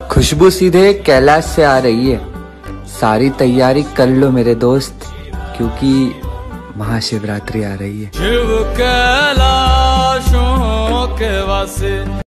खुशबू सीधे कैलाश से आ रही है, सारी तैयारी कर लो मेरे दोस्त, क्योंकि महाशिवरात्रि आ रही है। शिव कैलाशों के वासे